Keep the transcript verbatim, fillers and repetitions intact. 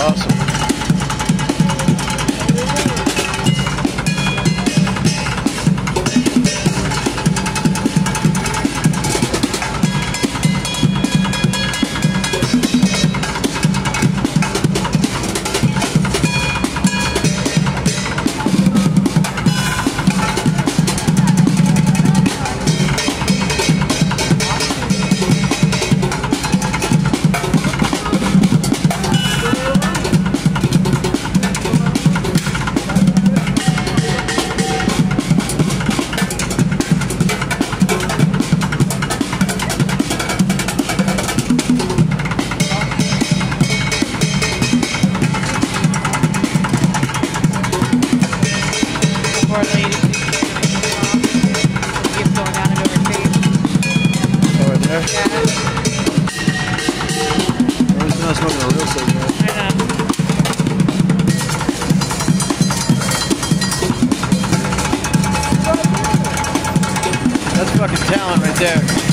Awesome. Poor lady. Keeps going down into her face. Over there? Yeah. At least you're not smoking a real cigarette. I know. That's fucking talent right there.